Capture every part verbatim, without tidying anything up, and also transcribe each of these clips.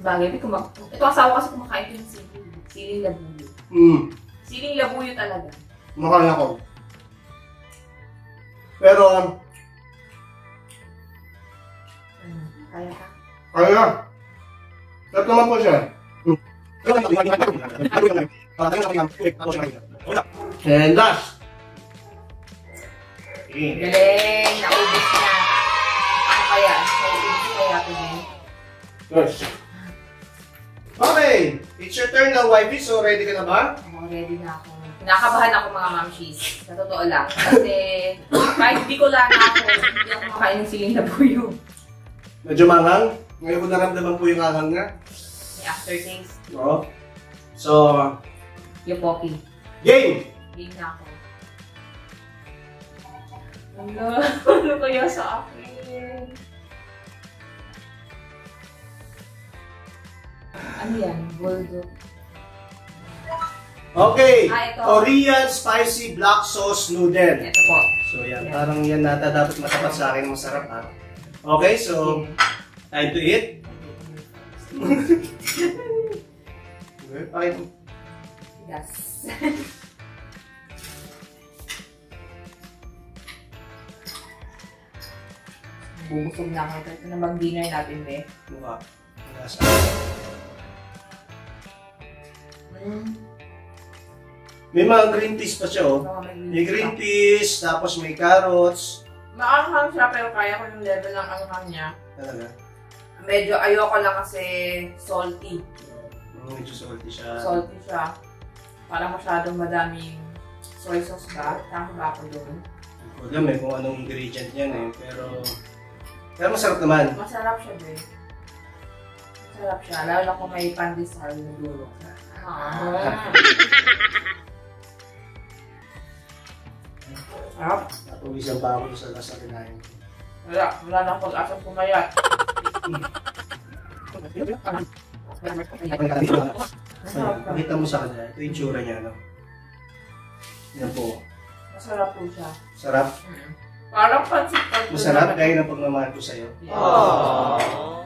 Bagay, kumak... Ito asawa kasi kumakain ng siling. Siling labuyo. Mm. Siling labuyo talaga. Makaya ko. Pero, Hmm, kaya ka? kaya. Sarap naman po siya. And last. Galing! Naubos na. Ano kaya? Naubos kaya ito din? Yes. Okay. It's your turn now, wifey. So, ready ka na ba? Ako, ready na ako. Kinakabahan ako mga mamshies. Sa totoo lang. Kasi kahit di ko lang ako, hindi ako makain ng siling labuyo. Medyo manghang. Ngayon ko naramdaman po yung anghang nga. May aftertaste. Oo. So, Yung pocky. game! Game na ako. Ano? Ano kaya sa akin? Ano yan? Bulldog. Okay. Ah, ito. Korean spicy black sauce noodle. Ito po. So, yan. Yan. Parang yan nata dapat matapat sa akin. Masarap ha. Okay, so, time to eat. Okay. Yes. Bubusog na ako. Ito na mag-dinner natin, be. Mukha. Lasa. Mm. May mga green peas pa siya, oh. Baka May green peas, tapos may carrots. Maanghang siya, pero kaya ko yung level ng anghang niya. Talaga. Medyo ayoko lang kasi salty. Mm, medyo salty siya. Salty siya. Parang masyadong madaming soy sauce ba? Tama ba ako doon? Hindi ko alam eh kung anong ingredient yan eh. Pero, pero masarap naman. Masarap siya, be. Masarap siya. Lalo na kung may pandesal na dulo. Ah. Sarap. Napawisan pa ako sa lasa kinain. Wala. Wala na pag-asang pumayat. Pakita mo sa kanya. Ito yung tsura niya, no? Yan po. Masarap po siya. Sarap. Parang pansit. Masarap gaya ng pagmamahal ko sa'yo. Aww.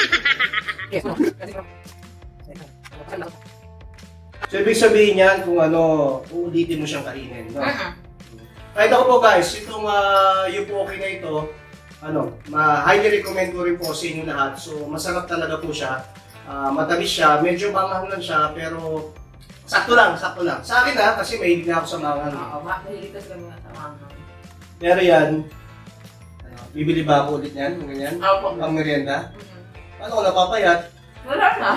So, ibig sabihin niyan kung ano, uulitin mo siyang kainin, no? Uh-huh. Kahit ako po guys, itong uh, yupoki na ito, ano, ma-highly recommend ko rin po sa inyo lahat. So, masarap talaga po siya. Uh, matamis siya, medyo manghang lang siya, pero sakto lang, sakto lang. Sa akin ha, kasi mahilig na ako sa manghang. Oo, mahilig kasi kami nga sa manghang. Pero yan, ano, bibili ba ako ulit yan? Kung ganyan? Opo. Pang merienda? Mhm. Paano ko napapayat? Wala na.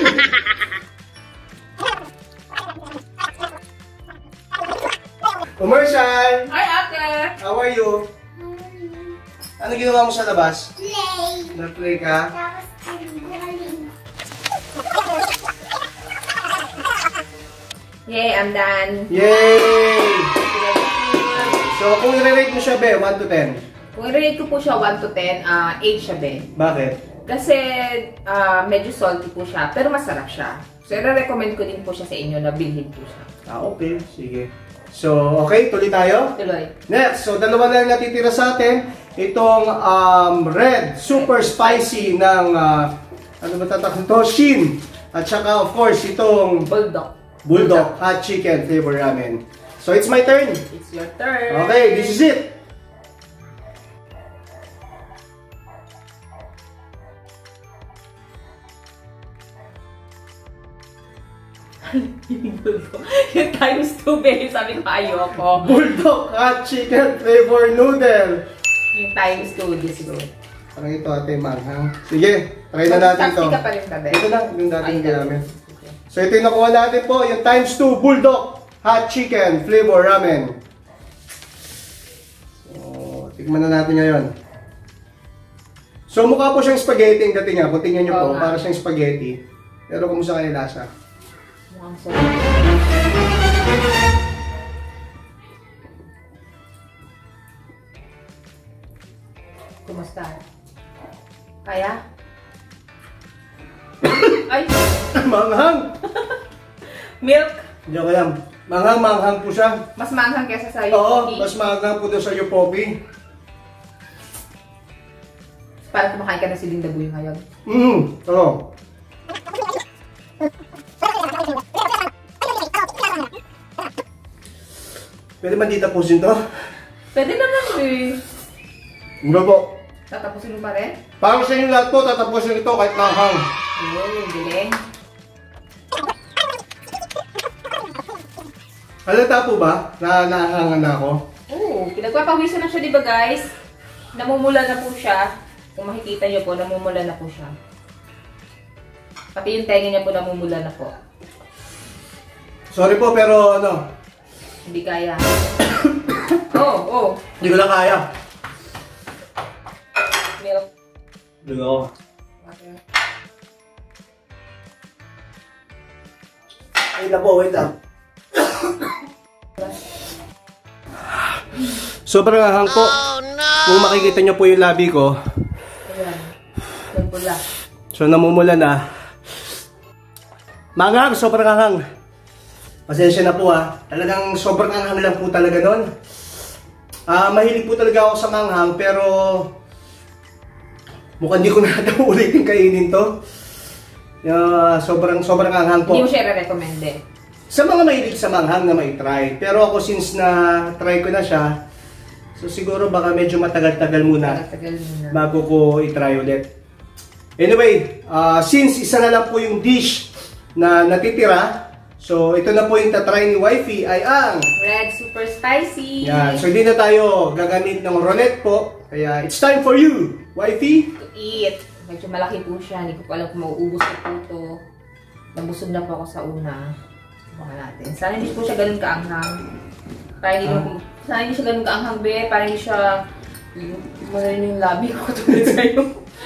Commercial! Hi, ate! How are you? Ano ginawa mo sa labas? Play. Nag-play ka? Tapos ang galing. Yay, I'm done. Yay! So, kung i-rate mo siya, Be, one to ten. Kung i-rate ko po siya one to ten, uh, eight siya, be. Bakit? Kasi uh, medyo salty po siya, pero masarap siya. So, i-recommend ko din po siya sa inyo na bilhin po siya. Ah, okay. Sige. So, okay, tuloy tayo. Tuloy. Next, so dalawa na lang natitira sa atin. Itong um, red, super spicy ng, uh, ano ba tatak ito? Shin. At saka, of course, itong Bulldog. Bulldog hot chicken flavor ramen. So, it's my turn. It's your turn. Okay, this is it. Yung bulldog. Yung times two, be. Sabi ko, ayoko. Bulldog hot chicken flavor noodle. Yung times two, this is it. Parang ito ate, manghang. Sige, try na natin ito. Tapos ka pa rin, be. Ito lang, yung dating Ay, ginamit. okay. So ito yung nakuha natin po, yung times two Bulldog hot chicken flavor ramen. So, tikman na natin ngayon. So mukha po siyang spaghetti ang dating niya. Kung tingnan niyo po, Oo nga. para siyang spaghetti. Pero kumusta kayo lasa? Mukhang sarap. Kumusta? Kaya? Ay! Manghang! Milk! Joke lang. Manghang-manghang po siya. Mas maanghang kesa sa Oo, yuki. mas manghang po doon sa yupoki. Parang kumakain ka na siling dabuyo ngayon. Mm, oo. Pwede ba di tapusin to? Pwede naman eh. Hindi po. Tatapusin mo pa rin? Para sa inyo lahat po, tatapusin ito kahit nanghang. Ayun, galing. Halata po ba na nahangan na ako? Oo, pinagpapawisan na siya, di ba guys? Namumula na po siya. Kung makikita niyo po, namumula na po siya. Pati yung tenga niya po namumula na po. Sorry po, pero ano? Hindi kaya. Oo, oh, oo. Oh. Hindi ko na kaya. Milk. Doon ako. Okay. Ay na po, wait lang. Sobrang ahang po. Oh, no! Kung makikita nyo po yung labi ko. Ayan. Yung pula. So namumula na. Manghang, sobrang ahang. Pasensya na po ha. Talagang sobrang anghang lang po talaga nun. Uh, mahilig po talaga ako sa manghang pero mukhang di ko na daw ulitin kainin to. Uh, sobrang sobrang anghang po. Hindi mo siya i-recommend eh. Sa mga mahilig sa manghang na may try. Pero ako since na try ko na siya, so siguro baka medyo matagal-tagal muna, matagal muna bago ko i-try ulit. Anyway, uh, since isa na lang po yung dish na natitira, so ito na po yung tatry ni Wifey ay ang Red Super Spicy. Yan. So hindi na tayo gagamit ng roulette po. Kaya it's time for you, Wifey, to eat. Medyo malaki po siya. Hindi ko pa alam kung mauubos ko po ito. Nabusog na po ako sa una. Subukan natin. Sana hindi po siya ganun kaanghang. Para hindi, huh? Sana hindi siya ganun kaanghang, be. Para hindi siya marin yung labi ko katulad sa'yo.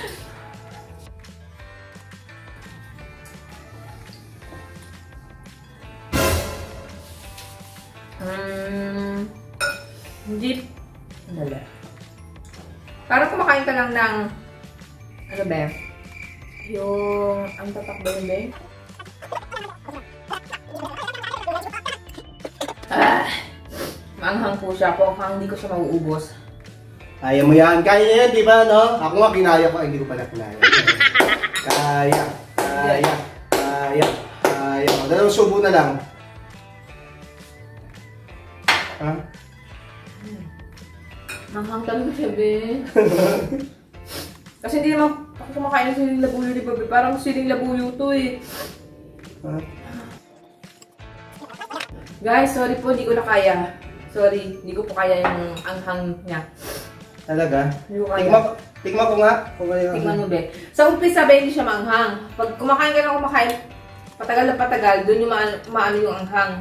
Um, hindi. Dala. Parang kumakain ka lang ng ano ba? Yung ang tatak ba yun ba? Ah, maanghang po siya. Kung hindi ko siya mauubos. Kaya mo yan. Kaya yan, di ba, no? Ako nga, kinaya ko. Ay, hindi ko pala kinaya. Kaya, kaya, kaya, kaya. Dalawang subo na lang. Ha? Manghang talaga siya, be. Kasi hindi naman ako kumakain ng siling labuyo, di ba, be? Parang siling labuyo to, eh. Ha? Guys, sorry po, hindi ko na kaya. Sorry, hindi ko po kaya yung anghang niya. Talaga? Hindi ko kaya. Tigma, tigma ko nga. Tignan mo, be. Sa umpisa, be, hindi siya manghang. Pag kumakain ka na kumakain, patagal na patagal, doon yung maano, maano yung anghang.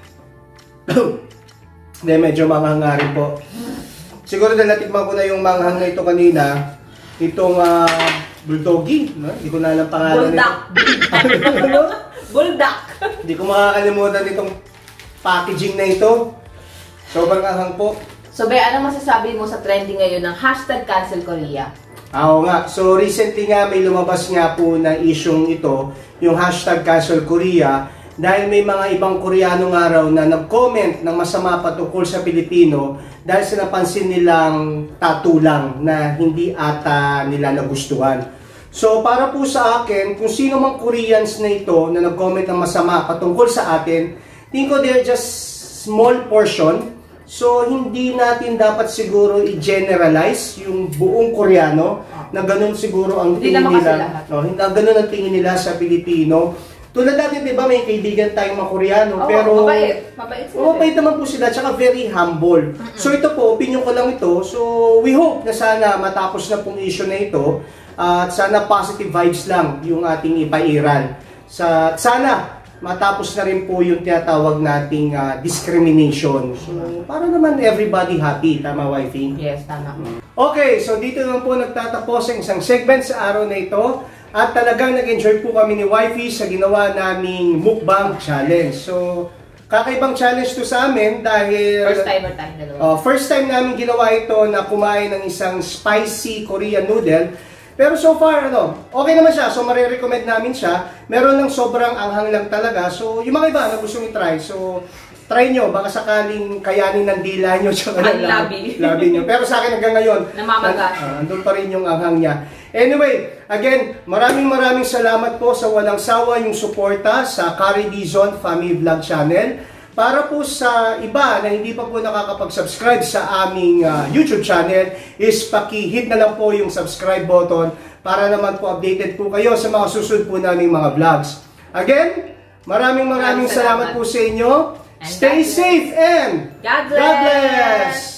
Hindi, medyo manghang nga rin po. Siguro dahil natikman ko na yung manghang na ito kanina, itong uh, bulldoggy, no? Hindi ko na alam pangalan nito. Bulldog. Bulldog. Hindi ko makakalimutan itong packaging na ito. Sobrang ahang po. So, Be, ano masasabi mo sa trending ngayon ng hashtag Cancel Korea? Oo nga. So, recently nga may lumabas nga po na isyong ito, yung hashtag Cancel Korea, dahil may mga ibang Koreano nga raw na nag-comment ng masama patungkol sa Pilipino dahil sa napansin nilang tattoo lang na hindi ata nila nagustuhan. So, para po sa akin, kung sino mang Koreans na ito na nag-comment ng masama patungkol sa atin, tingin ko they're just small portion. So, hindi natin dapat siguro i-generalize yung buong Koreano na ganun siguro ang hindi tingin nila. No, hindi ganun ang tingin nila sa Pilipino. Tulad natin, di ba, may kaibigan tayong mga Koreano, oh, pero mabait. Mabait sila. Oh, mabait naman po sila, tsaka very humble. Mm-hmm. So, ito po, opinion ko lang ito. So, we hope na sana matapos na pong issue na ito uh, at sana positive vibes lang yung ating ipairal. Sa, sana matapos na rin po yung tinatawag nating uh, discrimination. So, para naman everybody happy. Tama, Wifey? Yes, tama. Okay, so dito naman po nagtatapos ang isang segment sa araw na ito. At talagang nag-enjoy po kami ni Wifey sa ginawa naming mukbang challenge. So, kakaibang challenge to sa amin dahil First timer tayo dalawa. Uh, first time namin ginawa ito na kumain ng isang spicy Korean noodle. Pero so far, ano, okay naman siya. So, marirecommend namin siya. Meron lang sobrang anghang lang talaga. So, yung mga iba na gusto nyo try. So, try nyo. Baka sakaling kayanin ng dila nyo. Ang labi. Labi nyo. Pero sa akin hanggang ngayon, namamaga. Uh, andun pa rin yung anghang niya. Anyway, again, maraming maraming salamat po sa walang sawa yung suporta sa Carrie Dizon Family Vlog Channel. para po sa iba na hindi pa po nakakapag-subscribe sa aming uh, YouTube channel, is paki-hit na lang po yung subscribe button para naman po updated po kayo sa mga susunod po naming mga vlogs. Again, maraming maraming salamat, salamat po sa inyo. And Stay safe and God bless! God bless!